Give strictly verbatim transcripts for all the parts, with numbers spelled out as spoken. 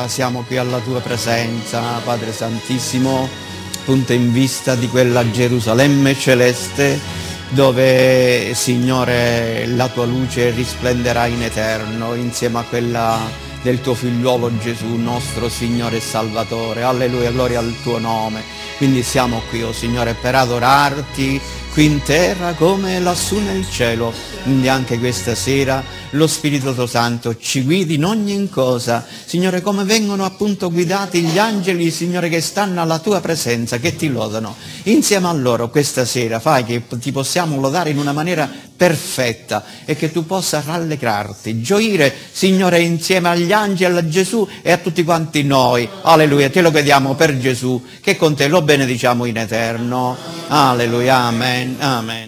sera siamo qui alla tua presenza, Padre Santissimo, appunto in vista di quella Gerusalemme celeste dove, Signore, la tua luce risplenderà in eterno insieme a quella del tuo figliuolo Gesù, nostro Signore e Salvatore. Alleluia, gloria al tuo nome. Quindi siamo qui, oh Signore, per adorarti qui in terra come lassù nel cielo. Quindi anche questa sera lo Spirito Santo ci guidi in ogni cosa, Signore, come vengono appunto guidati gli angeli, Signore, che stanno alla tua presenza, che ti lodano. Insieme a loro questa sera fai che ti possiamo lodare in una maniera perfetta e che tu possa rallegrarti, gioire, Signore, insieme agli angeli, a Gesù e a tutti quanti noi. Alleluia, te lo chiediamo per Gesù, che con te lo benediciamo in eterno. Alleluia, amen, amen.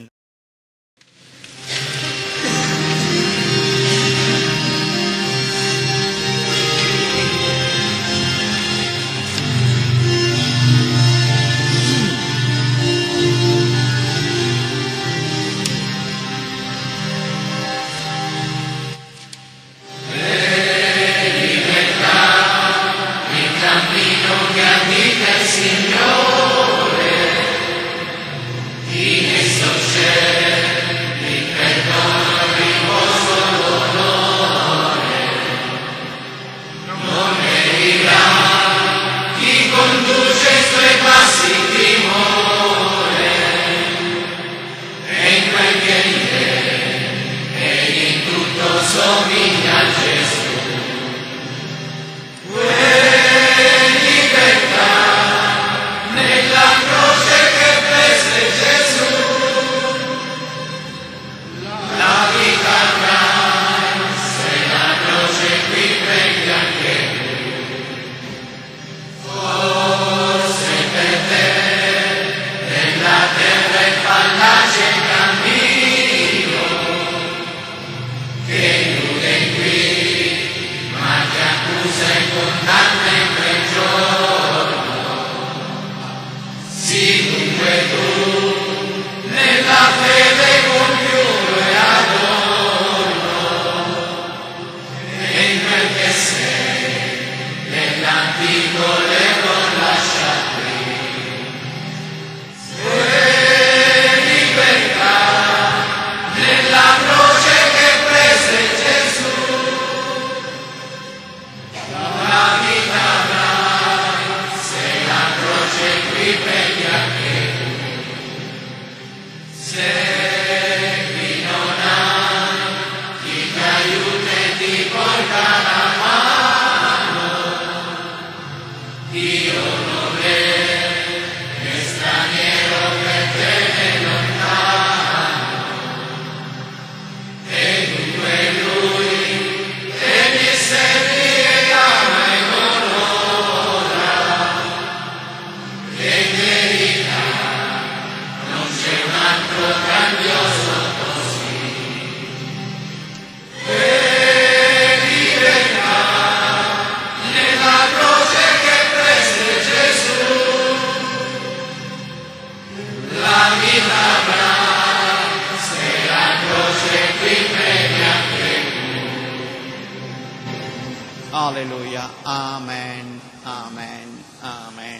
Alleluia, amen, amen, amen.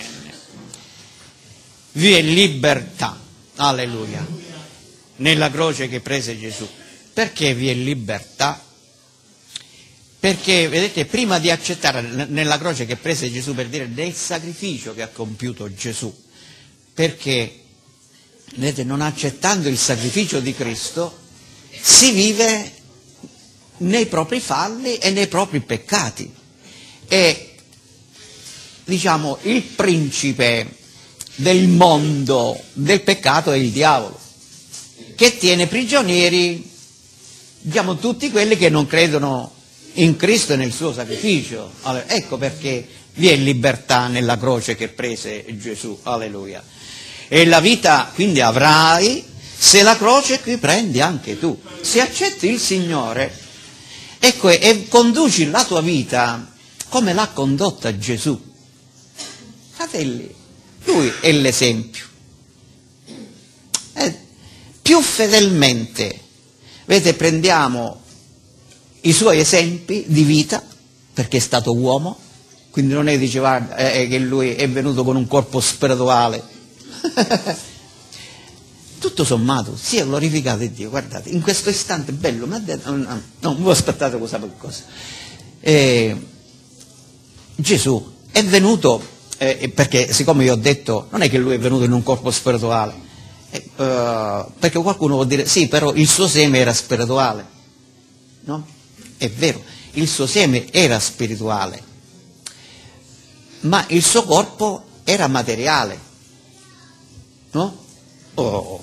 Vi è libertà, alleluia, nella croce che prese Gesù. Perché vi è libertà? Perché, vedete, prima di accettare nella croce che prese Gesù, per dire del sacrificio che ha compiuto Gesù, perché, vedete, non accettando il sacrificio di Cristo, si vive nei propri falli e nei propri peccati. E, diciamo, il principe del mondo del peccato è il diavolo, che tiene prigionieri, diciamo, tutti quelli che non credono in Cristo e nel suo sacrificio. Allora, ecco perché vi è libertà nella croce che prese Gesù, alleluia. E la vita quindi avrai se la croce qui prendi anche tu, se accetti il Signore, ecco, e conduci la tua vita come l'ha condotta Gesù. Fratelli, Lui è l'esempio. Eh, più fedelmente, vedete, prendiamo i suoi esempi di vita, perché è stato uomo, Quindi non è che diceva eh, che lui è venuto con un corpo spirituale. Tutto sommato, sia glorificato Dio. Guardate, in questo istante bello, ma no, non vi aspettate cosa per cosa. Eh, Gesù è venuto, eh, perché siccome io ho detto, non è che lui è venuto in un corpo spirituale, eh, uh, perché qualcuno può dire, sì, però il suo seme era spirituale. No? È vero, il suo seme era spirituale, ma il suo corpo era materiale. No? Oh.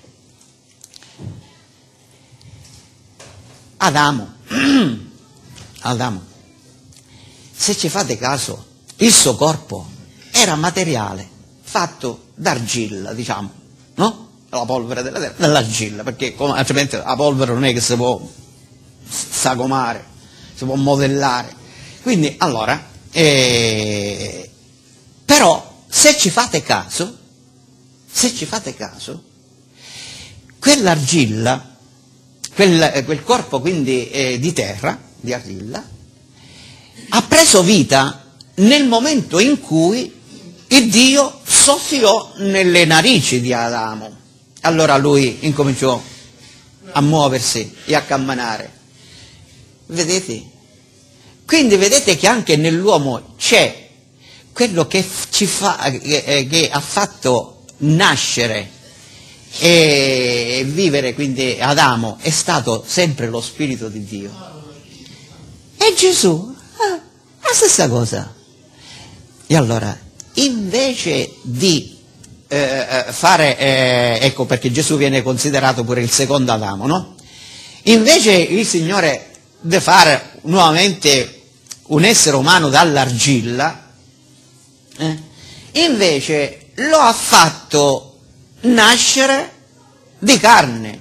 Adamo, Adamo, se ci fate caso, il suo corpo era materiale, fatto d'argilla, diciamo, no? La polvere della terra, dell'argilla, perché come, altrimenti la polvere non è che si può sagomare, si può modellare. Quindi, allora, eh, però, se ci fate caso, se ci fate caso, quell'argilla, quel, quel corpo quindi eh, di terra, di argilla, ha preso vita nel momento in cui il Dio soffiò nelle narici di Adamo. Allora lui incominciò a muoversi e a camminare. Vedete? Quindi vedete che anche nell'uomo c'è quello che ci fa, che, che ha fatto nascere e vivere, quindi Adamo è stato sempre lo Spirito di Dio. E Gesù, ah, la stessa cosa. E allora, invece di eh, fare, eh, ecco perché Gesù viene considerato pure il secondo Adamo, no? Invece il Signore di fare nuovamente un essere umano dall'argilla, eh, invece lo ha fatto nascere di carne.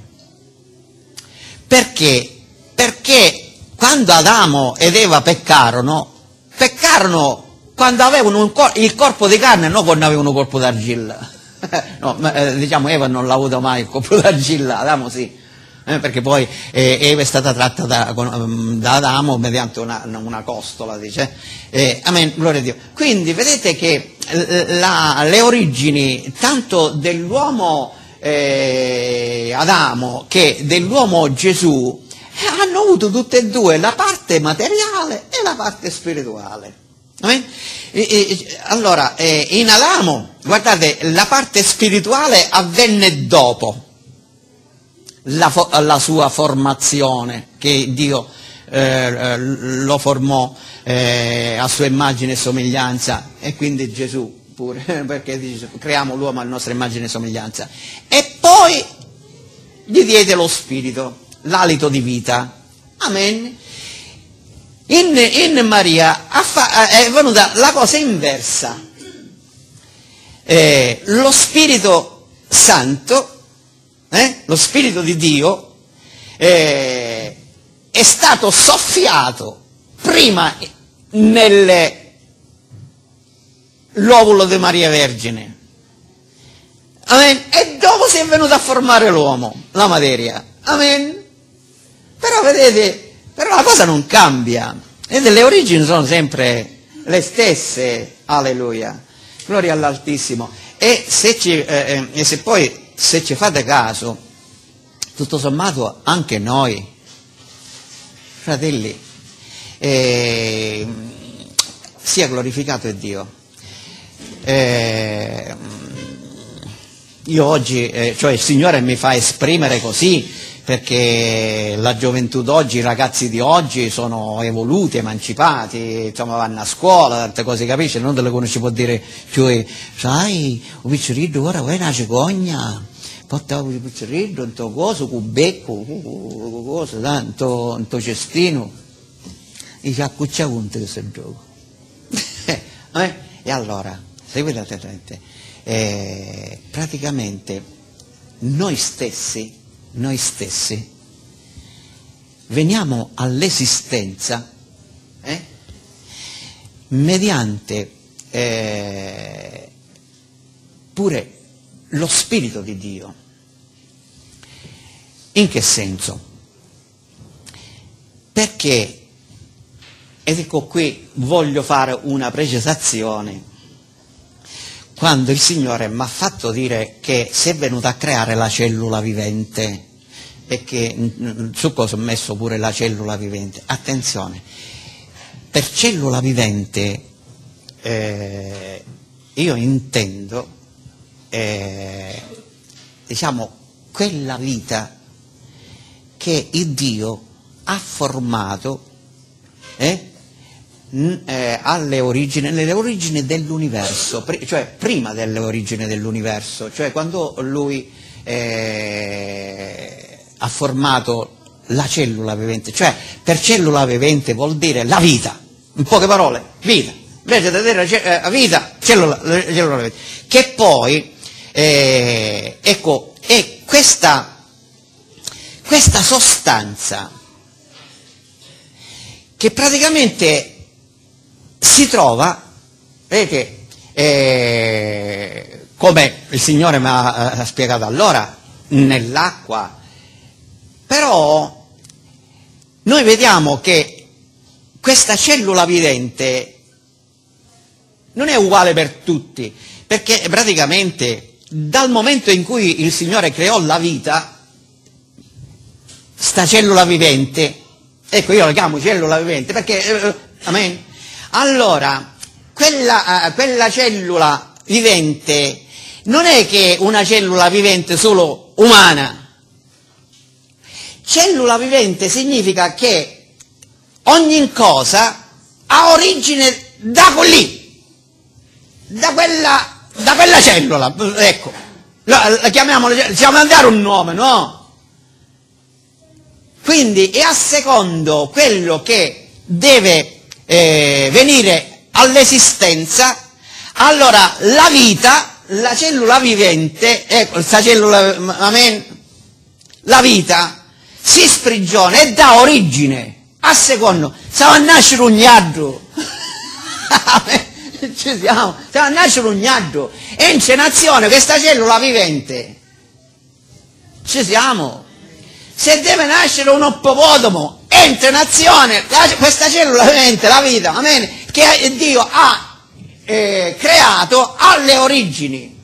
Perché? Perché quando Adamo ed Eva peccarono, peccarono quando avevano un cor- il corpo di carne, non quando avevano un corpo d'argilla. No, ma, eh, diciamo Eva non l'ha avuto mai il corpo d'argilla, Adamo sì. Eh, perché poi eh, Eva è stata tratta da, da Adamo mediante una, una costola, dice. Eh, amen, gloria a Dio. Quindi vedete che la, le origini tanto dell'uomo eh, Adamo che dell'uomo Gesù eh, hanno avuto tutte e due la parte materiale e la parte spirituale. Amen? E, e, allora, eh, in Adamo, guardate, la parte spirituale avvenne dopo La, la sua formazione, che Dio eh, lo formò eh, a sua immagine e somiglianza, e quindi Gesù pure, perché dice, creiamo l'uomo a nostra immagine e somiglianza, e poi gli diede lo spirito, l'alito di vita. Amen. In, in Maria è venuta la cosa inversa, eh, lo Spirito Santo, Eh? lo Spirito di Dio eh, è stato soffiato prima nell'ovulo di Maria Vergine. Amen. E dopo si è venuto a formare l'uomo, la materia. Amen. Però vedete, però la cosa non cambia. E le origini sono sempre le stesse. Alleluia. Gloria all'Altissimo. E se, ci, eh, e se poi se ci fate caso, tutto sommato anche noi, fratelli, eh, sia glorificato è Dio. Eh, io oggi, eh, cioè il Signore mi fa esprimere così, perché la gioventù d'oggi, i ragazzi di oggi sono evoluti, emancipati, insomma vanno a scuola, tante cose, capisci? Non te le conosci, può dire, cioè, sai, un picciriddo ora vuoi una cicogna, porta un picciriddo, un tuo coso, un becco, cosa, tanto, un tuo cestino, dice a cuccia punto questo gioco. eh? E allora, seguite attentamente, eh, praticamente noi stessi, noi stessi veniamo all'esistenza eh, mediante eh, pure lo Spirito di Dio. In che senso? Perché ed ecco qui voglio fare una precisazione. Quando il Signore mi ha fatto dire che si è venuto a creare la cellula vivente, e che su cosa ho messo pure la cellula vivente, attenzione, per cellula vivente eh, io intendo eh, diciamo quella vita che il Dio ha formato eh, n, eh, alle origini, nelle origini dell'universo, pr- cioè prima delle origini dell'universo, cioè quando lui eh, ha formato la cellula vivente, cioè per cellula vivente vuol dire la vita, in poche parole, vita, invece di dire eh, vita, cellula, cellula vivente, che poi eh, ecco, è questa questa sostanza che praticamente si trova, vedete, eh, come il Signore mi ha, ha spiegato allora, nell'acqua, però noi vediamo che questa cellula vivente non è uguale per tutti, perché praticamente dal momento in cui il Signore creò la vita, sta cellula vivente, ecco io la chiamo cellula vivente perché, eh, amen, allora quella, eh, quella cellula vivente non è che una cellula vivente solo umana, cellula vivente significa che ogni cosa ha origine da lì, da quella, da quella cellula, ecco, la, la chiamiamola, possiamo andare un nome, no? Quindi è a secondo quello che deve eh, venire all'esistenza, allora la vita, la cellula vivente, ecco, questa cellula, amen, la vita si sprigiona e dà origine, a secondo, stava a nascere un gnaddo, ci siamo, stava a nascere un gnaddo, e in nazione questa cellula vivente, ci siamo. Se deve nascere un ippopotamo, entra in azione questa cellula vivente, la vita, amen, che Dio ha eh, creato alle origini.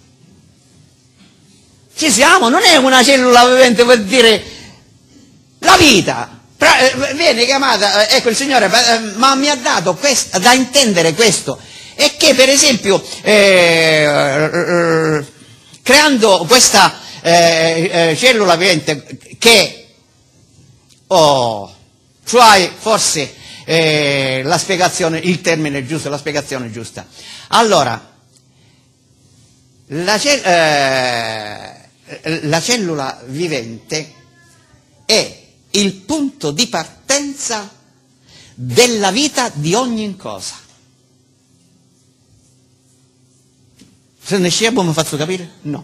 Ci siamo? Non è una cellula vivente per dire la vita. Viene chiamata, ecco il Signore, ma mi ha dato questa, da intendere questo, e che per esempio eh, creando questa eh, eh, cellula vivente che oh, cioè forse eh, la spiegazione, il termine giusto, la spiegazione giusta. Allora, la, cell- eh, la cellula vivente è il punto di partenza della vita di ogni cosa. Se ne sciebo mi faccio capire? No.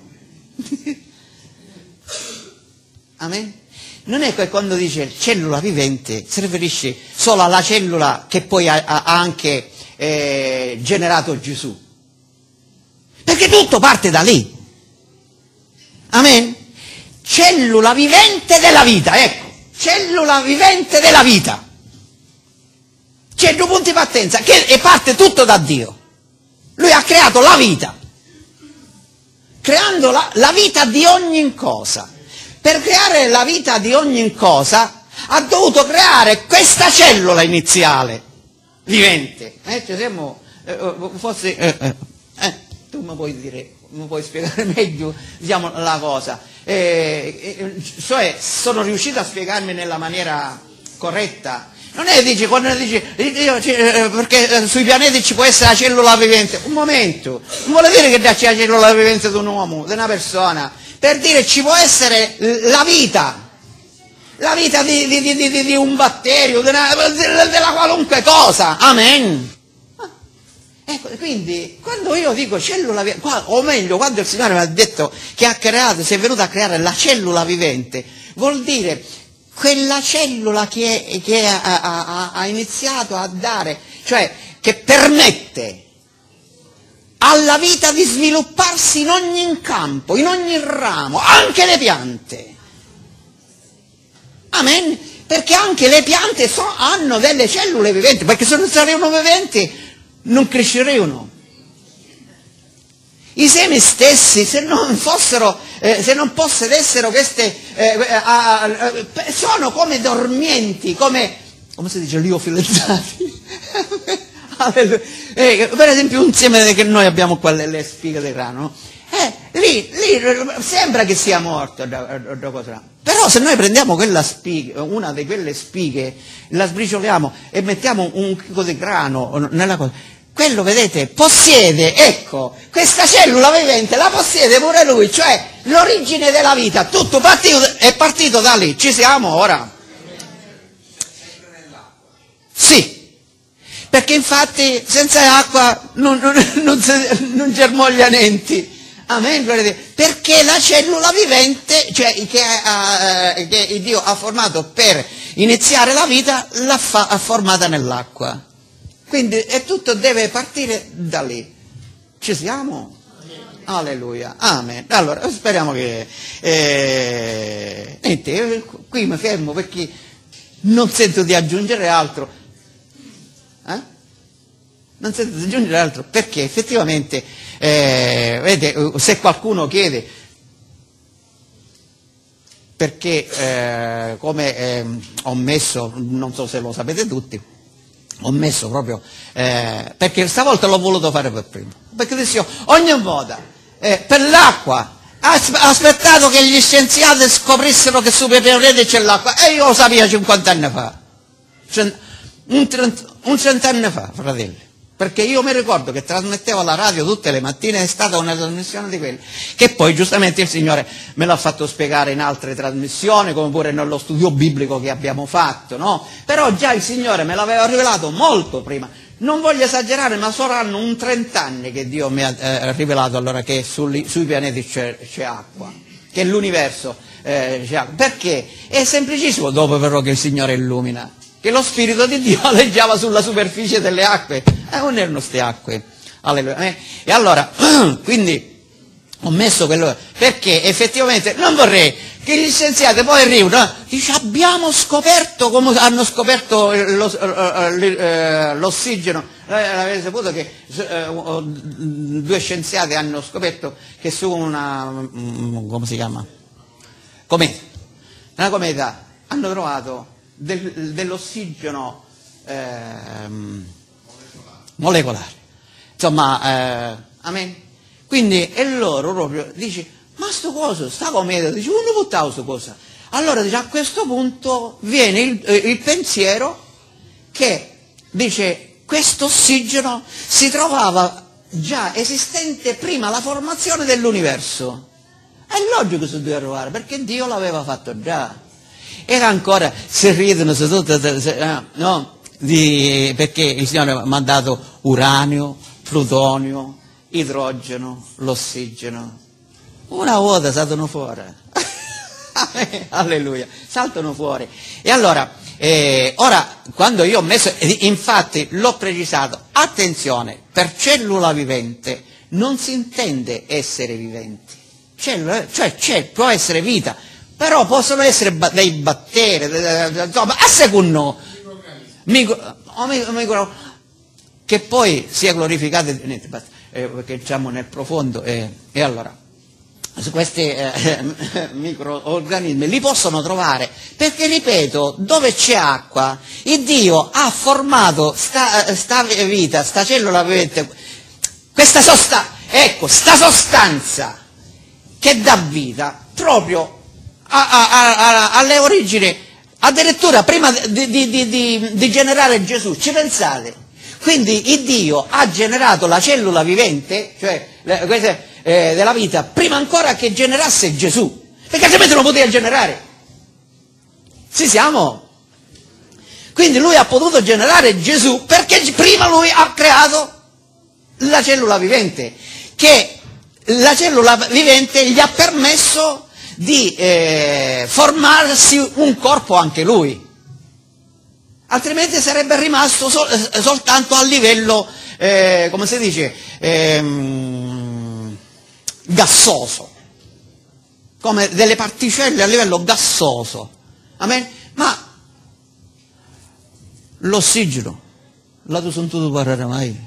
Amen? Non è che quando dice cellula vivente si riferisce solo alla cellula che poi ha, ha anche eh, generato Gesù. Perché tutto parte da lì. Amen? Cellula vivente della vita, ecco, cellula vivente della vita. C'è due punti di partenza, che e parte tutto da Dio. Lui ha creato la vita, creando la, la vita di ogni cosa. Per creare la vita di ogni cosa ha dovuto creare questa cellula iniziale, vivente. Eh, ci siamo, eh, forse, eh, eh, eh, tu mi puoi dire, mi puoi spiegare meglio, diciamo, la cosa. Eh, eh, cioè, sono riuscito a spiegarmi nella maniera corretta. Non è, dici, quando dici, eh, perché sui pianeti ci può essere la cellula vivente. Un momento, non vuole dire che c'è la cellula vivente di un uomo, di una persona. Per dire ci può essere la vita, la vita di, di, di, di, di un batterio, della, della qualunque cosa, amen. Ecco, quindi quando io dico cellula vivente, o meglio, quando il Signore mi ha detto che ha creato, si è venuto a creare la cellula vivente, vuol dire quella cellula che, che ha, ha, ha iniziato a dare, cioè che permette alla vita di svilupparsi in ogni campo, in ogni ramo, anche le piante. Amen? Perché anche le piante so, hanno delle cellule viventi, perché se non sarebbero viventi non crescerebbero. I semi stessi, se non fossero, eh, se non possedessero queste, eh, eh, eh, sono come dormienti, come, come si dice, liofilizzati. eh, per esempio un seme che noi abbiamo qua, le, le spighe di grano, no? eh, lì, lì sembra che sia morto, da, da cosa. Però se noi prendiamo quella spiga, una di quelle spighe, la sbricioliamo e mettiamo un chicco di grano nella cosa, quello, vedete, possiede, ecco, questa cellula vivente la possiede pure lui, cioè l'origine della vita, tutto partito, è partito da lì. Ci siamo ora? Sì, perché infatti senza acqua non, non, non, non germoglia niente. Amen, perché la cellula vivente, cioè che, uh, che Dio ha formato per iniziare la vita, l'ha fa, formata nell'acqua. Quindi è tutto deve partire da lì. Ci siamo? Alleluia, amen. Allora, speriamo che... Eh, niente, qui mi fermo perché non sento di aggiungere altro. Eh? Non sento di aggiungere altro perché effettivamente, eh, vedete, se qualcuno chiede perché, eh, come eh, ho messo, non so se lo sapete tutti, ho messo proprio, eh, perché stavolta l'ho voluto fare per primo, perché dicevo, ogni volta, eh, per l'acqua, ha aspettato che gli scienziati scoprissero che su Pepe c'è l'acqua, e io lo sapevo cinquanta anni fa, un, trenta, un cent'anni fa, fratelli, perché io mi ricordo che trasmettevo alla radio tutte le mattine, è stata una trasmissione di quelle, che poi giustamente il Signore me l'ha fatto spiegare in altre trasmissioni, come pure nello studio biblico che abbiamo fatto, no? Però già il Signore me l'aveva rivelato molto prima. Non voglio esagerare, ma saranno un trent'anni che Dio mi ha eh, rivelato allora che sui, sui pianeti c'è, c'è acqua, che l'universo eh, c'è acqua. Perché? È semplicissimo, dopo però che il Signore illumina, che lo Spirito di Dio aleggiava sulla superficie delle acque. E non erano queste acque. Alleluia. E allora, quindi, ho messo quello, perché effettivamente non vorrei che gli scienziati poi arrivano, no? Dice, abbiamo scoperto, come hanno scoperto l'ossigeno, avete saputo che due scienziati hanno scoperto che su una, come si chiama? Cometa, una cometa, hanno trovato del, dell'ossigeno ehm, molecolare, insomma, eh, amen. Quindi, e loro proprio, dice, ma sto coso, sta cometa, dice, uno buttavo sto cosa. Allora, dice, a questo punto viene il, eh, il pensiero che, dice, questo ossigeno si trovava già esistente prima la formazione dell'universo. È logico che si doveva trovare, perché Dio l'aveva fatto già. Era ancora, se ridono, se tutto, se, eh, no, di, perché il Signore mi ha dato uranio, plutonio, idrogeno, l'ossigeno. Una volta saltano fuori. Alleluia, saltano fuori. E allora, eh, ora, quando io ho messo, infatti l'ho precisato, attenzione, per cellula vivente non si intende essere viventi. Cellula, cioè c'è, può essere vita, però possono essere ba- dei batteri, insomma, a secondo micro, micro, micro, che poi sia glorificato, niente, basta, eh, perché diciamo nel profondo, eh, e allora su questi eh, microorganismi li possono trovare, perché ripeto, dove c'è acqua, il Dio ha formato sta, sta vita, sta cellula vivente, questa sostanza, ecco, sta sostanza che dà vita proprio a, a, a, alle origini, addirittura prima di, di, di, di, di generare Gesù, ci pensate? Quindi il Dio ha generato la cellula vivente, cioè le, queste, eh, della vita, prima ancora che generasse Gesù, perché altrimenti non poteva generare. Ci siamo? Quindi lui ha potuto generare Gesù perché prima lui ha creato la cellula vivente, che la cellula vivente gli ha permesso di eh, formarsi un corpo anche lui. Altrimenti sarebbe rimasto sol- soltanto a livello, eh, come si dice, ehm, gassoso, come delle particelle a livello gassoso. Amen? Ma l'ossigeno, l'ha sentito parlare mai?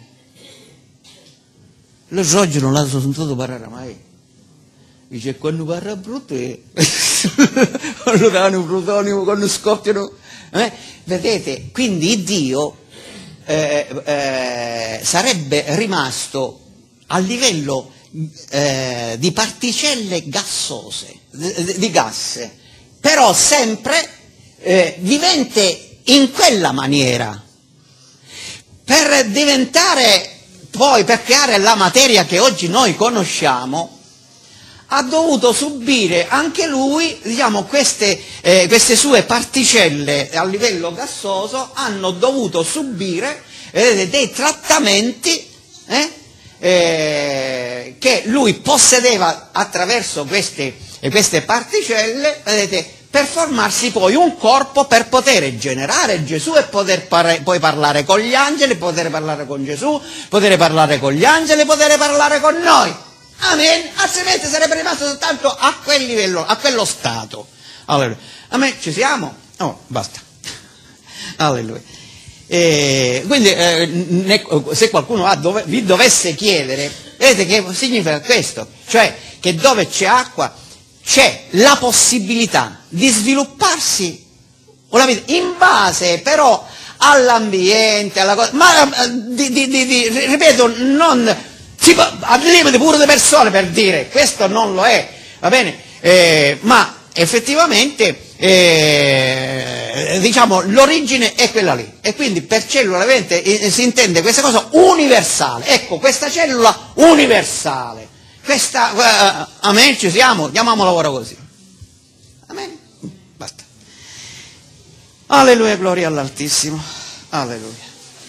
L'ossigeno l'ha sentito parlare mai? Dice, quando parla brutto è... quando danno un plutonio, quando scoppiano... Eh? Vedete, quindi Dio eh, eh, sarebbe rimasto a livello eh, di particelle gassose, di, di gas, però sempre eh, vivente in quella maniera. Per diventare poi, per creare la materia che oggi noi conosciamo, ha dovuto subire anche lui, diciamo, queste, eh, queste sue particelle a livello gassoso hanno dovuto subire eh, dei trattamenti eh, eh, che lui possedeva attraverso queste, eh, queste particelle, vedete, per formarsi poi un corpo per poter generare Gesù e poter par- poi parlare con gli angeli, poter parlare con Gesù, poter parlare con gli angeli, poter parlare con noi. Amen, altrimenti sarebbe rimasto soltanto a quel livello, a quello stato. Alleluia. Amen, ci siamo? Oh, basta. Alleluia. E quindi eh, ne, se qualcuno ha dove, vi dovesse chiedere, vedete che significa questo, cioè che dove c'è acqua c'è la possibilità di svilupparsi una vita in base però all'ambiente, alla cosa, ma di, di, di, di, ripeto, non... Si può, al limite pure di persone, per dire, questo non lo è, va bene? Eh, ma effettivamente, eh, diciamo, l'origine è quella lì. E quindi per cellula ovviamente eh, si intende questa cosa universale. Ecco, questa cellula universale. Questa, uh, amen, ci siamo? Chiamiamola ora così. Amen? Basta. Alleluia, gloria all'Altissimo. Alleluia.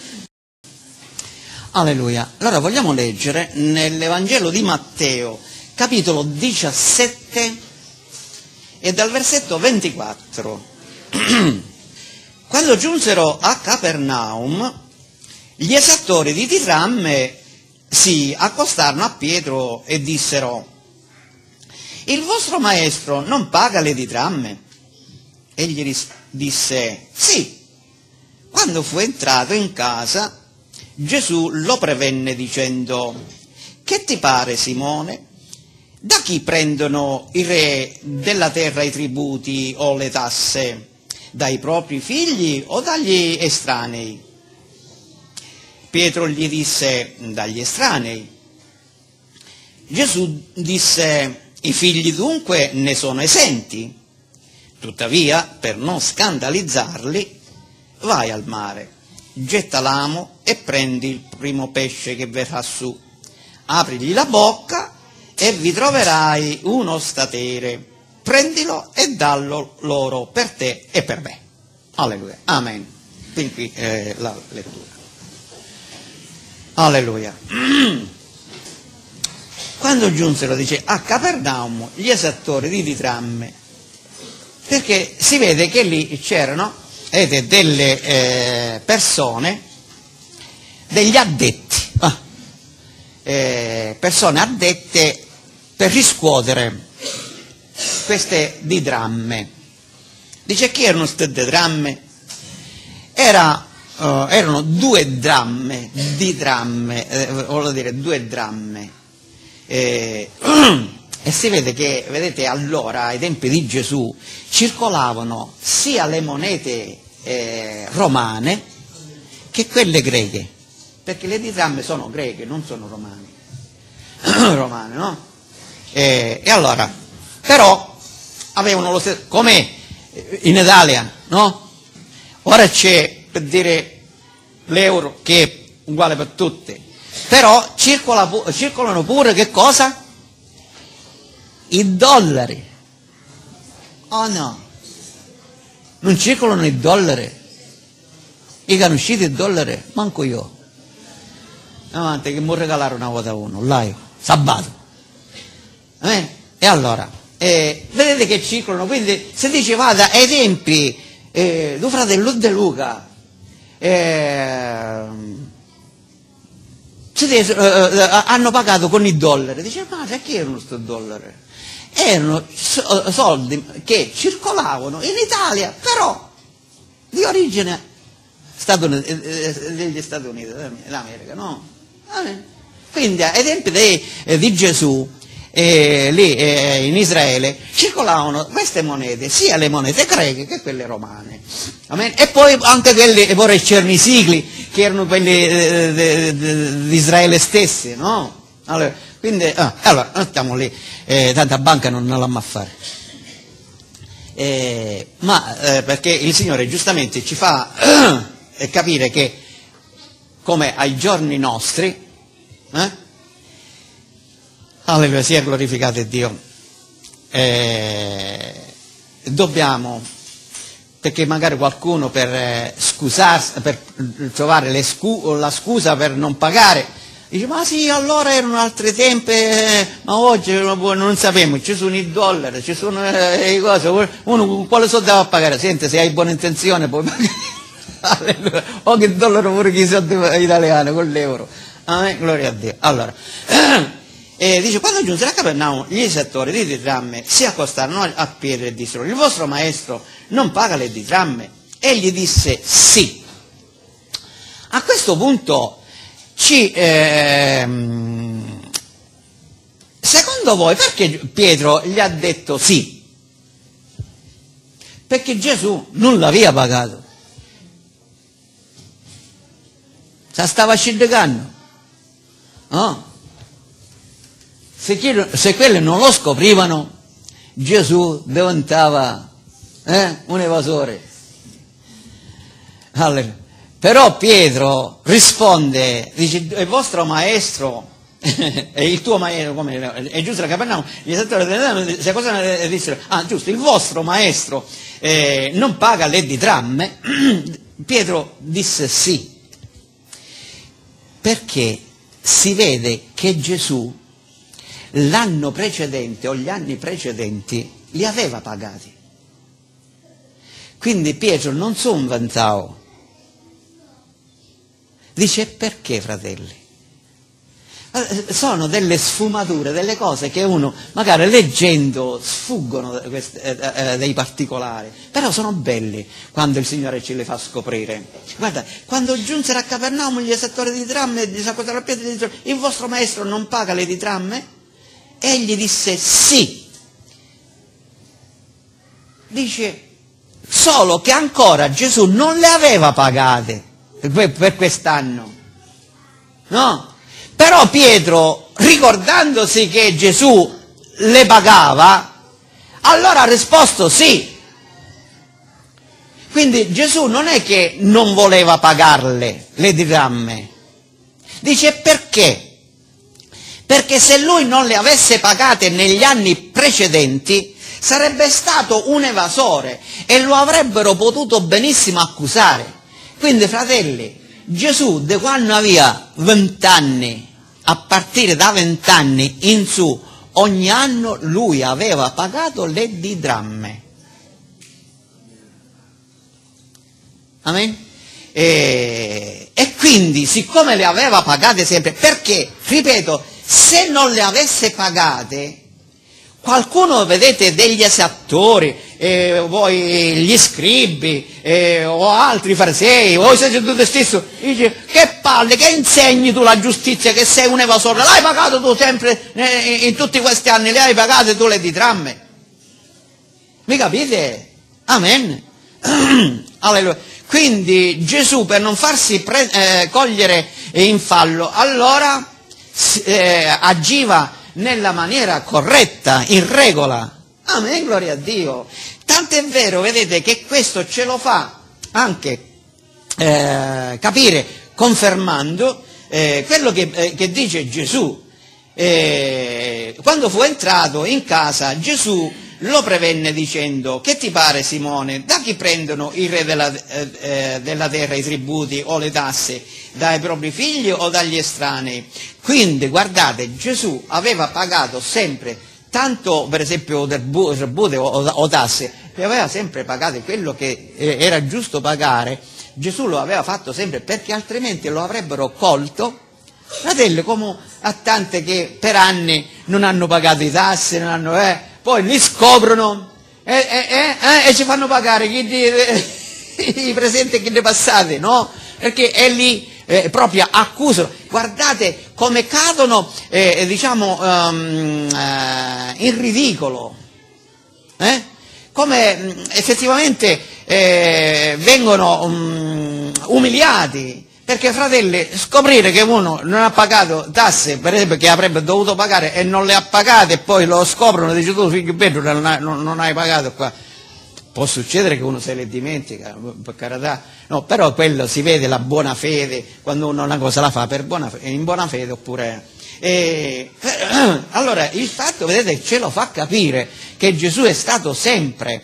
Alleluia. Allora vogliamo leggere nell'Evangelo di Matteo, capitolo diciassette e dal versetto ventiquattro. Quando giunsero a Capernaum, gli esattori di dirramme si accostarono a Pietro e dissero: il vostro maestro non paga le dirramme? Egli ris- disse: sì. Quando fu entrato in casa, Gesù lo prevenne dicendo: che ti pare, Simone? Da chi prendono i re della terra i tributi o le tasse? Dai propri figli o dagli estranei? Pietro gli disse: dagli estranei. Gesù disse: i figli dunque ne sono esenti. Tuttavia, per non scandalizzarli, vai al mare, getta l'amo e prendi il primo pesce che verrà su, aprigli la bocca e vi troverai uno statere, prendilo e dallo loro per te e per me. Alleluia, amen. Fin qui eh, la lettura. Alleluia. Quando giunsero, dice, a Capernaum gli esattori di dirramme, perché si vede che lì c'erano vedete, delle eh, persone, degli addetti, ah, eh, persone addette per riscuotere queste didramme. Dice chi erano queste didramme? Era, uh, erano due dramme, didramme, eh, voglio dire due dramme. Eh, E si vede che, vedete, allora, ai tempi di Gesù, circolavano sia le monete eh, romane che quelle greche, perché le didramme sono greche, non sono romane, romane, no? E, e allora, però, avevano lo stesso, come in Italia, no? Ora c'è, per dire, l'euro che è uguale per tutte, però circola, circolano pure che cosa? I dollari. Oh no, non circolano i dollari. I che hanno uscito i dollari, manco io. Avanti, che mi regalare una volta uno, là io, sabato. Eh? E allora, eh, vedete che circolano, quindi se dice vada ai tempi eh, do fratello De Luca, eh, eh, eh, hanno pagato con i dollari. Dice, ma che erano questi dollari? Erano soldi che circolavano in Italia, però di origine Stati Uniti, eh, degli Stati Uniti d'America, no? Quindi ai tempi di, eh, di Gesù, eh, lì eh, in Israele, circolavano queste monete, sia le monete greche che quelle romane. Amen? E poi anche quelli, e poi i cernisicli, che erano quelli eh, di Israele stessi, no? Allora, quindi, ah, allora, non stiamo lì, eh, tanta banca non, non l'hanno a fare. Eh, ma eh, perché il Signore giustamente ci fa eh, capire che, come ai giorni nostri, eh, alleluia, sia glorificato Dio, eh, dobbiamo, perché magari qualcuno per eh, scusarsi, per trovare le scu- la scusa per non pagare, dice, ma sì, allora erano altri tempi, eh, ma oggi non sappiamo, ci sono i dollari, ci sono le eh, cose, uno con quale soldi va a pagare? Senti, se hai buona intenzione puoi pagare, o che il dollaro pure chi soldi italiano con l'euro. Amen, gloria a Dio. Allora, eh, dice, quando giunsero a Capernaum, gli esettori di ditramme si accostarono a Pietro e dissero, il vostro maestro non paga le ditramme? Egli disse sì. A questo punto, Ci, ehm, secondo voi perché Pietro gli ha detto sì? Perché Gesù non l'aveva pagato. Se stava scindicando. No? Se, chi, se quelli non lo scoprivano, Gesù diventava eh, un evasore. Allora, però Pietro risponde, dice, il vostro maestro, e il tuo maestro, come è giusto la Capernaum, gli esettori se cosa dissero? Ah, giusto, il vostro maestro eh, non paga le ditramme? Pietro disse sì, perché si vede che Gesù l'anno precedente o gli anni precedenti li aveva pagati. Quindi Pietro non si inventava. Dice, perché, fratelli? Sono delle sfumature, delle cose che uno magari leggendo sfuggono queste, eh, eh, dei particolari, però sono belli quando il Signore ce li fa scoprire. Guarda, quando giunsero a Capernaum gli esettori di ditramme, gli s'accostarono a Pietro e dissero, il vostro maestro non paga le ditramme? Egli disse sì. Dice, solo che ancora Gesù non le aveva pagate per quest'anno, no? Però Pietro, ricordandosi che Gesù le pagava, allora ha risposto sì. Quindi Gesù non è che non voleva pagarle le ditramme, dice perché? Perché se lui non le avesse pagate negli anni precedenti sarebbe stato un evasore e lo avrebbero potuto benissimo accusare. Quindi, fratelli, Gesù, da quando aveva vent'anni, a partire da vent'anni in su, ogni anno lui aveva pagato le didramme. Amen? E, e quindi, siccome le aveva pagate sempre, perché, ripeto, se non le avesse pagate, qualcuno, vedete, degli esattori, eh, voi gli scribi, eh, o altri farisei, o i sacerdoti stesso, dice, che parli, che insegni tu la giustizia, che sei un evasore, l'hai pagato tu sempre, eh, in tutti questi anni, le hai pagate tu le ditramme. Mi capite? Amen. Alleluia. Quindi Gesù, per non farsi pre- eh, cogliere in fallo, allora eh, agiva nella maniera corretta, in regola. Amen, gloria a Dio. Tanto è vero, vedete, che questo ce lo fa anche eh, capire, confermando eh, quello che, eh, che dice Gesù. Eh, quando fu entrato in casa, Gesù lo prevenne dicendo, che ti pare, Simone, da chi prendono i re della, eh, della terra i tributi o le tasse? Dai propri figli o dagli estranei? Quindi guardate, Gesù aveva pagato sempre, tanto per esempio tributi o, o tasse, che aveva sempre pagato quello che era giusto pagare. Gesù lo aveva fatto sempre, perché altrimenti lo avrebbero colto, fratelli, come a tante che per anni non hanno pagato i tasse, non hanno, eh, poi li scoprono e, e, e, e ci fanno pagare chi dice, i presenti che ne passate, no? Perché è lì eh, proprio accusano. Guardate come cadono, eh, diciamo, um, uh, in ridicolo, eh? Come mh, effettivamente eh, vengono um, umiliati. Perché, fratelli, scoprire che uno non ha pagato tasse, per esempio, che avrebbe dovuto pagare e non le ha pagate, e poi lo scoprono e dice tu figlio bello non hai, non, non hai pagato qua. Può succedere che uno se le dimentica, per carità, no, però quello si vede la buona fede, quando uno una cosa la fa per buona fede, in buona fede oppure... E, allora, il fatto, vedete, ce lo fa capire che Gesù è stato sempre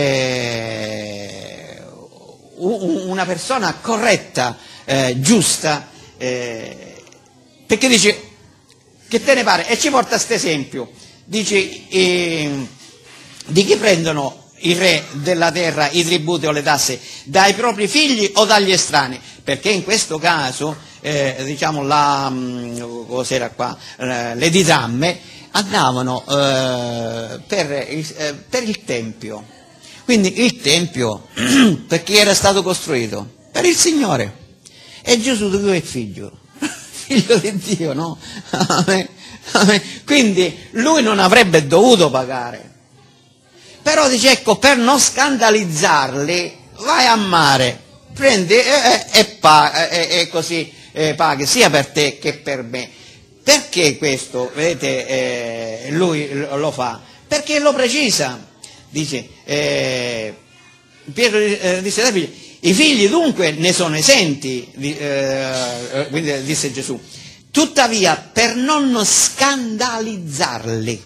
eh, una persona corretta, eh, giusta, eh, perché dice, che te ne pare? E ci porta questo esempio, dice, eh, di chi prendono i re della terra i tributi o le tasse, dai propri figli o dagli estranei? Perché in questo caso, eh, diciamo, la, cos'era qua, eh, le disamme andavano eh, per, il, eh, per il Tempio. Quindi il Tempio, per chi era stato costruito? Per il Signore. E Gesù di cui è figlio? Figlio di Dio, no? Amen. Amen. Quindi lui non avrebbe dovuto pagare. Però dice, ecco, per non scandalizzarli, vai a mare, prendi e, e, paga, e, e così eh, paghi, sia per te che per me. Perché questo, vedete, eh, lui lo fa? Perché lo precisa. Dice, eh, Pietro eh, disse ai figli, i figli dunque ne sono esenti, eh, quindi disse Gesù, tuttavia per non scandalizzarli.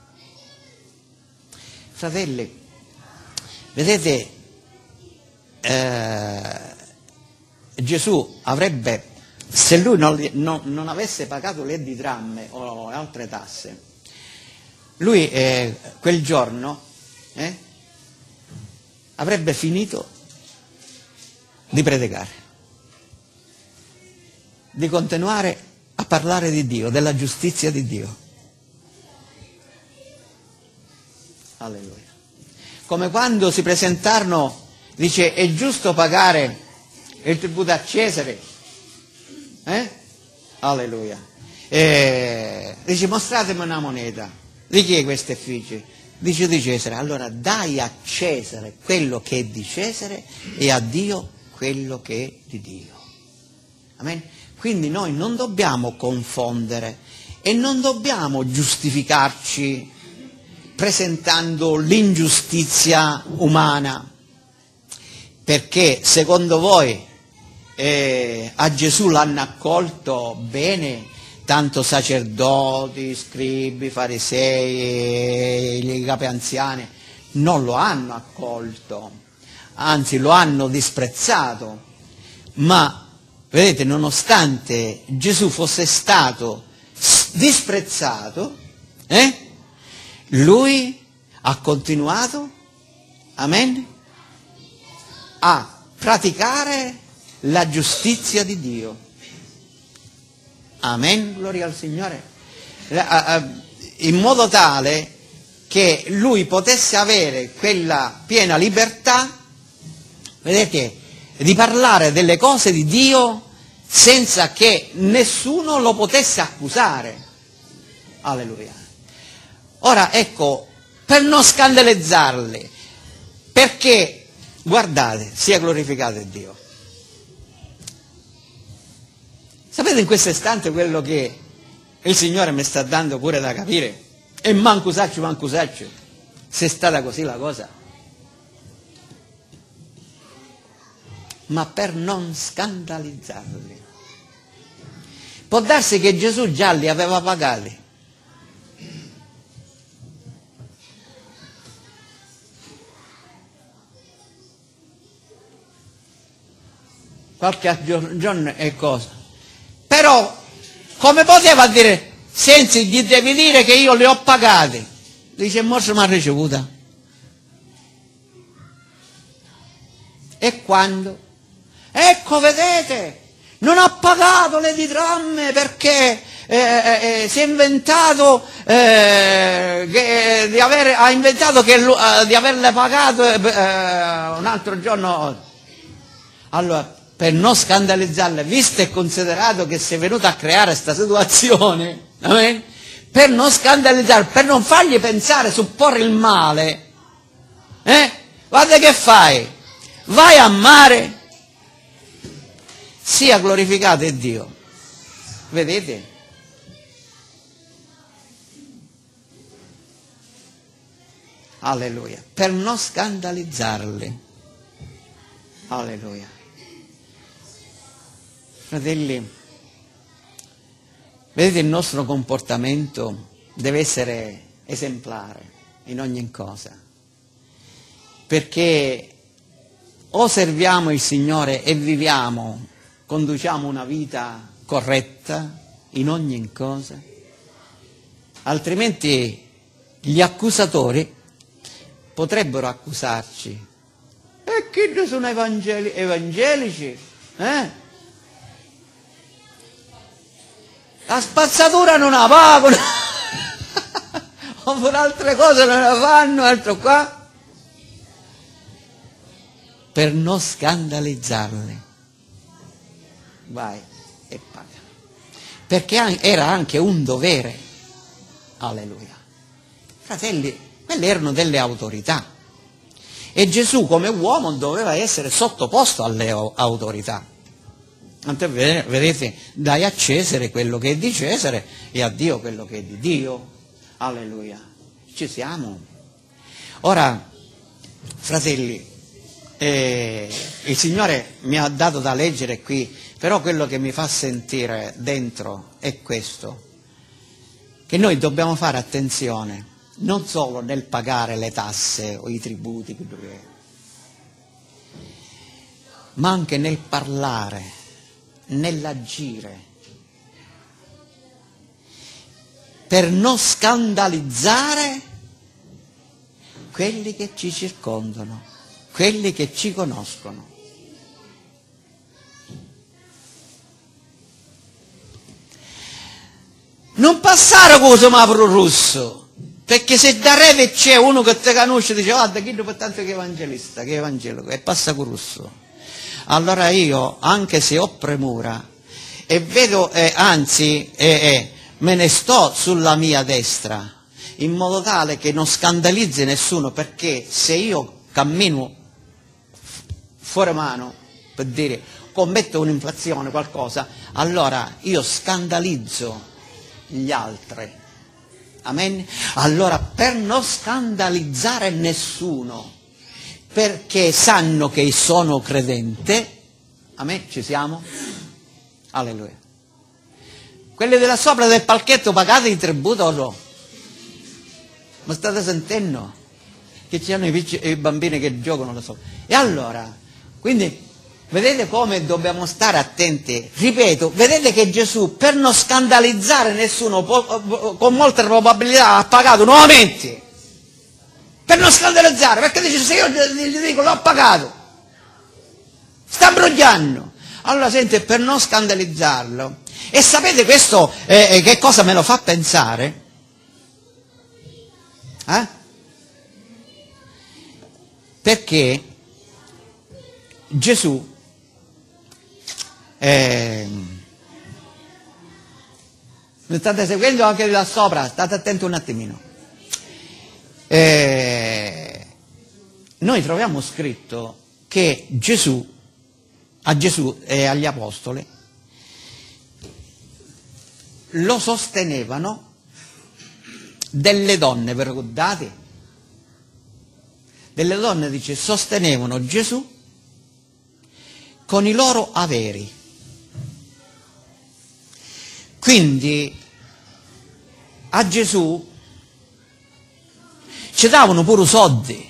Fratelli, vedete, eh, Gesù avrebbe, se lui non, non, non avesse pagato le didramme o altre tasse, lui eh, quel giorno eh, avrebbe finito di predicare, di continuare a parlare di Dio, della giustizia di Dio. Alleluia. Come quando si presentarono, dice, è giusto pagare il tributo a Cesare? Eh? Alleluia. E dice, mostratemi una moneta. Di chi è questa effigie? Dice di Cesare. Allora dai a Cesare quello che è di Cesare e a Dio quello che è di Dio. Amen? Quindi noi non dobbiamo confondere e non dobbiamo giustificarci presentando l'ingiustizia umana, perché secondo voi eh, a Gesù l'hanno accolto bene tanto sacerdoti, scribi, farisei, i capi anziani? Non lo hanno accolto, anzi lo hanno disprezzato, ma vedete, nonostante Gesù fosse stato disprezzato, eh? Lui ha continuato, amen, a praticare la giustizia di Dio. Amen, gloria al Signore. In modo tale che lui potesse avere quella piena libertà, vedete, di parlare delle cose di Dio senza che nessuno lo potesse accusare. Alleluia. Ora, ecco, per non scandalizzarli, perché, guardate, sia glorificato Dio. Sapete in questo istante quello che il Signore mi sta dando pure da capire? E manco saccio, manco saccio, se è stata così la cosa. Ma per non scandalizzarli. Può darsi che Gesù già li aveva pagati. Qualche giorno è cosa. Però, come poteva dire, senza gli devi dire che io li ho pagati? Dice, morso mi ha ricevuta. E quando? Ecco, vedete, non ha pagato le didramme perché eh, eh, si è inventato eh, che, di aver, ha inventato che, eh, di averle pagato eh, un altro giorno. Allora, per non scandalizzarla, visto e considerato che sei venuto a creare questa situazione, amen? Per non scandalizzarla, per non fargli pensare, supporre il male, eh? Guarda che fai, vai a mare, sia glorificato Dio, vedete? Alleluia, per non scandalizzarli, alleluia. Fratelli, vedete, il nostro comportamento deve essere esemplare in ogni cosa, perché o serviamo il Signore e viviamo, conduciamo una vita corretta in ogni cosa, altrimenti gli accusatori potrebbero accusarci. E chi sono evangeli- evangelici? Eh? La spazzatura non la pagano, oppure altre cose non la fanno, altro qua, per non scandalizzarli. Vai e paga. Perché era anche un dovere. Alleluia. Fratelli, quelle erano delle autorità. E Gesù come uomo doveva essere sottoposto alle autorità. Tant'è vero, vedete, dai a Cesare quello che è di Cesare e a Dio quello che è di Dio. Alleluia. Ci siamo. Ora, fratelli, eh, il Signore mi ha dato da leggere qui, però quello che mi fa sentire dentro è questo, che noi dobbiamo fare attenzione non solo nel pagare le tasse o i tributi, ma anche nel parlare, nell'agire, per non scandalizzare quelli che ci circondano, quelli che ci conoscono. Non passare con semaforo rosso, perché se da reve c'è uno che ti conosce dice guarda chi per tanto che evangelista, che evangelico, e passa con rosso. Allora io, anche se ho premura, e vedo, eh, anzi, eh, eh, me ne sto sulla mia destra, in modo tale che non scandalizzi nessuno, perché se io cammino fuori mano, per dire, commetto un'infrazione, qualcosa, allora io scandalizzo gli altri. Amen? Allora, per non scandalizzare nessuno, perché sanno che sono credente, amen, ci siamo? Alleluia. Quelli della sopra del palchetto pagate il tributo o no? Ma state sentendo? Che ci hanno i, piccoli, i bambini che giocano da sopra. E allora, quindi, vedete come dobbiamo stare attenti? Ripeto, vedete che Gesù, per non scandalizzare nessuno, con molta probabilità ha pagato nuovamente. Per non scandalizzare, perché dice se io gli dico l'ho pagato, sta imbrogliando. Allora senti, per non scandalizzarlo, e sapete questo eh, che cosa me lo fa pensare? Eh? Perché Gesù eh, mi state seguendo anche da sopra, state attenti un attimino. Eh, noi troviamo scritto che Gesù, a Gesù e agli apostoli lo sostenevano delle donne, vi ricordate? Delle donne, dice, sostenevano Gesù con i loro averi. Quindi a Gesù ci davano pure soldi.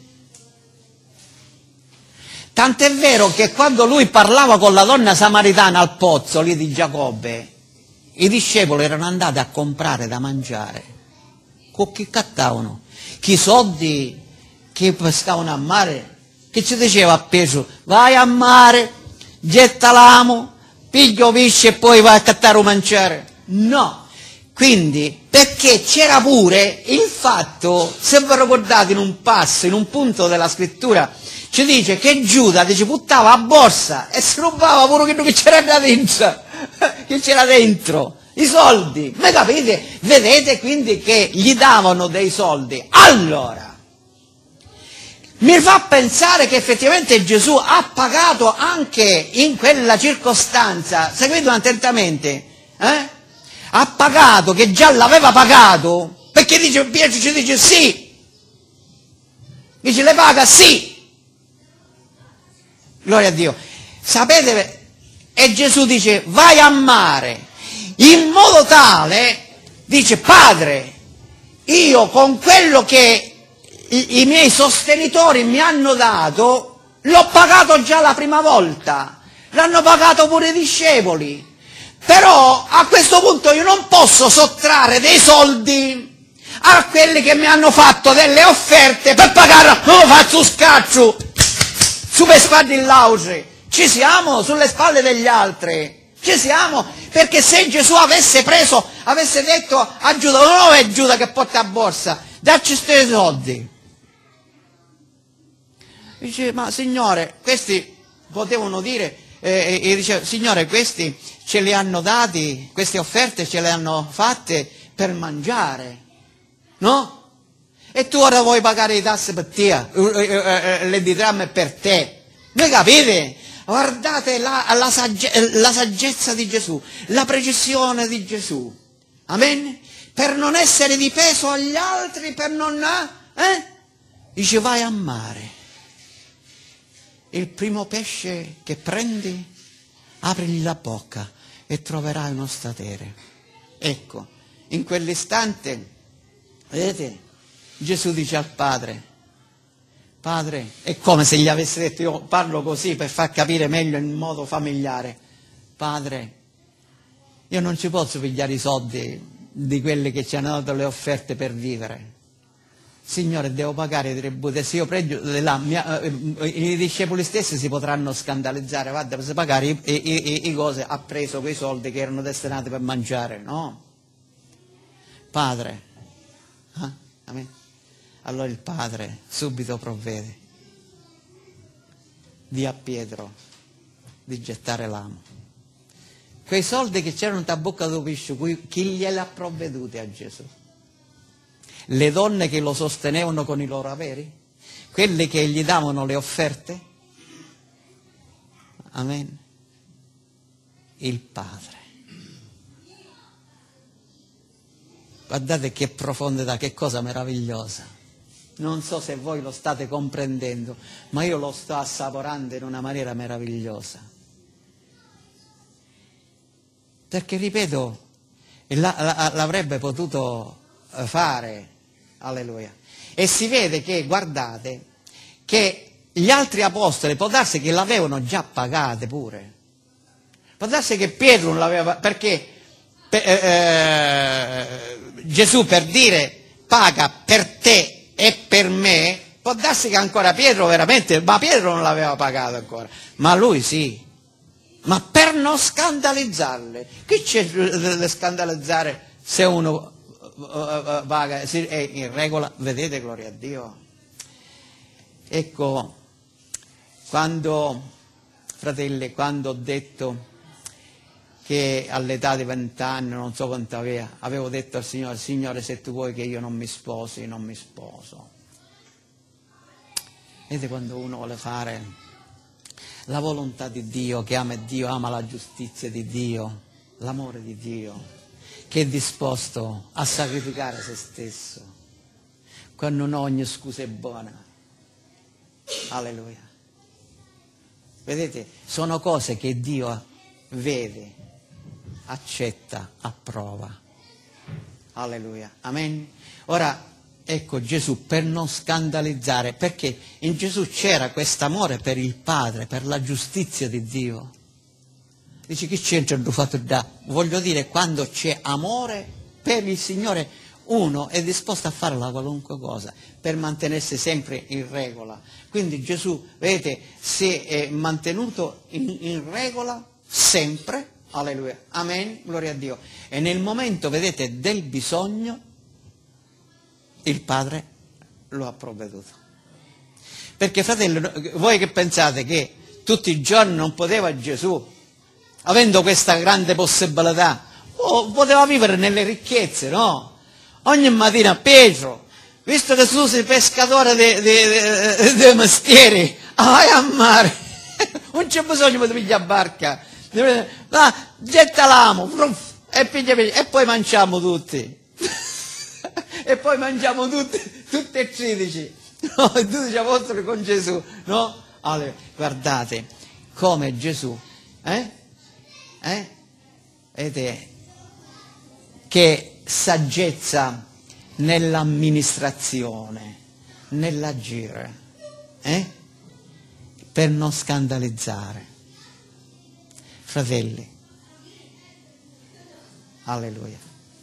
Tant'è vero che quando lui parlava con la donna samaritana al pozzo lì di Giacobbe, i discepoli erano andati a comprare da mangiare. Con chi cattavano? Chi soldi che pescavano a mare? Che ci diceva a Pietro? Vai a mare, getta l'amo, piglio pesce e poi vai a cattare o mangiare. No! Quindi, perché c'era pure il fatto, se vi ricordate in un passo, in un punto della scrittura, ci dice che Giuda dice, buttava a borsa e si rubava pure quello che c'era dentro, che c'era dentro, i soldi. Ma capite? Vedete quindi che gli davano dei soldi. Allora, mi fa pensare che effettivamente Gesù ha pagato anche in quella circostanza, seguitemi attentamente, eh? Ha pagato, che già l'aveva pagato, perché dice, Pietro ci dice sì, dice le paga sì. Gloria a Dio. Sapete, e Gesù dice vai a mare, in modo tale, dice Padre, io con quello che i, i miei sostenitori mi hanno dato, l'ho pagato già la prima volta, l'hanno pagato pure i discepoli, però a questo punto io non posso sottrarre dei soldi a quelli che mi hanno fatto delle offerte per pagare, non lo faccio scaccio, su per spalle in lauce, ci siamo sulle spalle degli altri, ci siamo, perché se Gesù avesse preso, avesse detto a Giuda, non è Giuda che porta a borsa, dacci questi soldi, dice, ma Signore, questi potevano dire, eh, e dice, Signore, questi ce li hanno dati, queste offerte ce le hanno fatte per mangiare, no? E tu ora vuoi pagare i tasse per te, le ditramme per te. Voi capite? Guardate la, la, sagge, la saggezza di Gesù, la precisione di Gesù. Amen? Per non essere di peso agli altri, per non... Eh? Dice vai a mare. Il primo pesce che prendi, aprigli la bocca e troverai uno statere. Ecco, in quell'istante, vedete? Gesù dice al Padre, Padre, è come se gli avesse detto, io parlo così per far capire meglio in modo familiare, Padre, io non ci posso pigliare i soldi di quelli che ci hanno dato le offerte per vivere, Signore, devo pagare i tributi, se io prendo la mia, i discepoli stessi si potranno scandalizzare, guarda, per pagare i, i, i, i cose, ha preso quei soldi che erano destinati per mangiare, no? Padre, eh? Amen. Allora il Padre subito provvede, di a Pietro di gettare l'amo. Quei soldi che c'erano in bocca del pesce, chi glieli ha provveduti a Gesù? Le donne che lo sostenevano con i loro averi? Quelle che gli davano le offerte? Amen. Il Padre. Guardate che profondità, che cosa meravigliosa. Non so se voi lo state comprendendo, ma io lo sto assaporando in una maniera meravigliosa. Perché, ripeto, l'avrebbe potuto fare, alleluia. E si vede che, guardate, che gli altri apostoli, può darsi che l'avevano già pagate pure. Può darsi che Pietro non l'aveva, perché per, eh, Gesù per dire paga per te e per me, può darsi che ancora Pietro veramente, ma Pietro non l'aveva pagato ancora, ma lui sì. Ma per non scandalizzarle, che c'è da scandalizzare se uno paga, è in regola, vedete, gloria a Dio. Ecco, quando, fratelli, quando ho detto che all'età di vent'anni, non so quanto aveva, avevo detto al Signore, Signore, se tu vuoi che io non mi sposi, non mi sposo. Vedete quando uno vuole fare la volontà di Dio, che ama Dio, ama la giustizia di Dio, l'amore di Dio, che è disposto a sacrificare se stesso, quando non ogni scusa è buona. Alleluia. Vedete, sono cose che Dio vede, accetta, approva. Alleluia. Amen. Ora, ecco Gesù, per non scandalizzare, perché in Gesù c'era quest'amore per il Padre, per la giustizia di Dio. Dice, chi c'entra il fatto da? Voglio dire, quando c'è amore per il Signore, uno è disposto a fare la qualunque cosa per mantenersi sempre in regola. Quindi Gesù, vedete, si è mantenuto in, in regola sempre. Alleluia. Amen. Gloria a Dio. E nel momento, vedete, del bisogno, il Padre lo ha provveduto. Perché fratelli, voi che pensate che tutti i giorni non poteva Gesù, avendo questa grande possibilità, oh, poteva vivere nelle ricchezze, no? Ogni mattina Pietro, visto che tu sei pescatore dei mestieri, vai a mare, non c'è bisogno di pigliare barca, va, getta l'amo, e, piglia, e poi mangiamo tutti, e poi mangiamo tutti, tutti e tredici, no? I dodici apostoli con Gesù, no? Allora, guardate come Gesù, eh? Eh? Vedete che saggezza nell'amministrazione, nell'agire, eh? Per non scandalizzare. Fratelli, alleluia.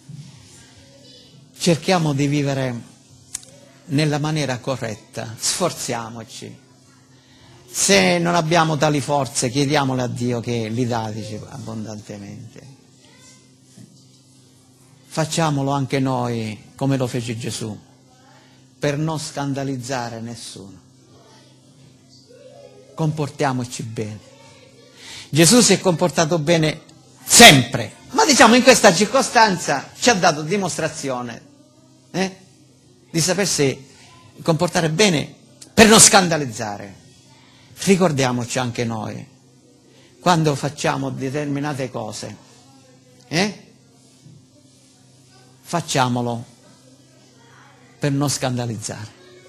Cerchiamo di vivere nella maniera corretta, sforziamoci. Se non abbiamo tali forze, chiediamole a Dio che li dà, dice, abbondantemente. Facciamolo anche noi, come lo fece Gesù, per non scandalizzare nessuno. Comportiamoci bene. Gesù si è comportato bene sempre, ma diciamo in questa circostanza ci ha dato dimostrazione eh, di sapersi comportare bene per non scandalizzare. Ricordiamoci anche noi, quando facciamo determinate cose, eh, facciamolo per non scandalizzare.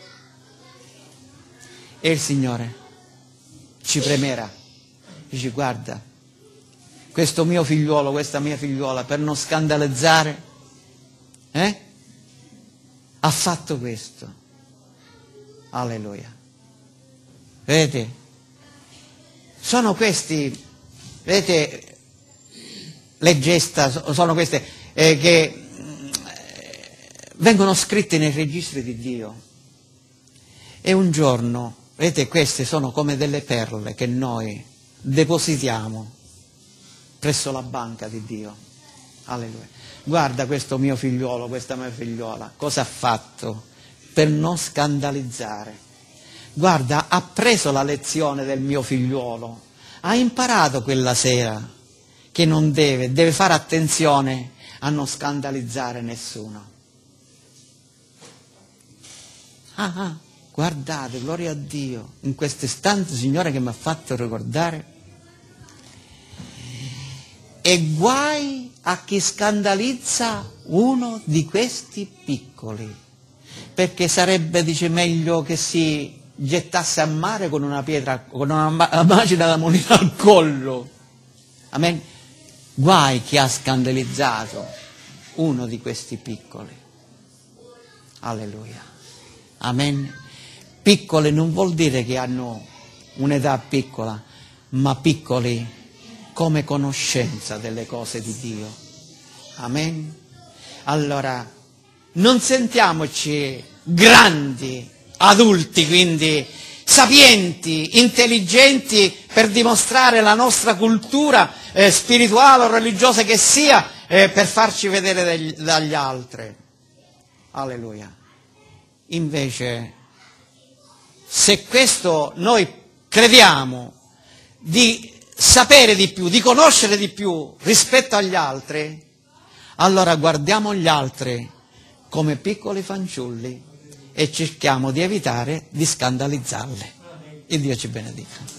E il Signore ci premerà, dice: guarda, questo mio figliuolo, questa mia figliuola, per non scandalizzare, eh, ha fatto questo. Alleluia. Vedete? Sono questi, vedete, le gesta, sono queste eh, che eh, vengono scritte nei registri di Dio. E un giorno, vedete, queste sono come delle perle che noi depositiamo presso la banca di Dio. Alleluia. Guarda questo mio figliuolo, questa mia figliuola, cosa ha fatto per non scandalizzare. Guarda, ha preso la lezione del mio figliuolo, ha imparato quella sera che non deve, deve fare attenzione a non scandalizzare nessuno. Ah, ah, guardate, gloria a Dio, in questo istante, Signore, che mi ha fatto ricordare. E guai a chi scandalizza uno di questi piccoli, perché sarebbe, dice, meglio che si gettasse a mare con una pietra, con una macina da moneta al collo. Amen. Guai chi ha scandalizzato uno di questi piccoli. Alleluia. Amen. Piccoli non vuol dire che hanno un'età piccola, ma piccoli come conoscenza delle cose di Dio. Amen. Allora, non sentiamoci grandi, adulti, quindi sapienti, intelligenti, per dimostrare la nostra cultura eh, spirituale o religiosa che sia, eh, per farci vedere degli, dagli altri. Alleluia. Invece, se questo noi crediamo di sapere di più, di conoscere di più rispetto agli altri, allora guardiamo gli altri come piccoli fanciulli e cerchiamo di evitare di scandalizzarli. E Dio ci benedica.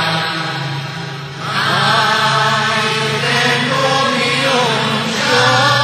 Oh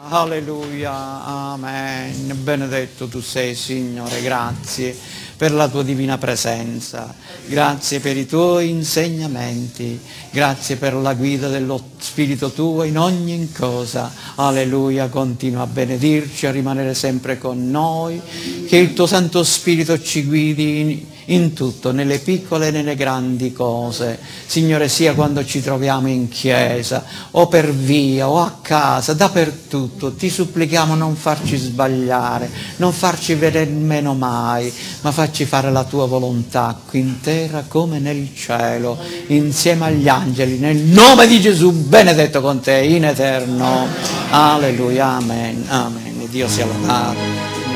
alleluia, amen. Benedetto tu sei, Signore, grazie per la tua divina presenza, grazie per i tuoi insegnamenti, grazie per la guida dello Spirito tuo in ogni cosa. Alleluia, continua a benedirci, a rimanere sempre con noi, che il tuo Santo Spirito ci guidi in, in tutto, nelle piccole e nelle grandi cose. Signore, sia quando ci troviamo in chiesa, o per via, o a casa, dappertutto, ti supplichiamo non farci sbagliare, non farci vedere meno mai, ma farci fare la tua volontà qui in terra come nel cielo, insieme agli angeli, nel nome di Gesù, benedetto con te in eterno. Alleluia, amen, amen. Dio sia lodato.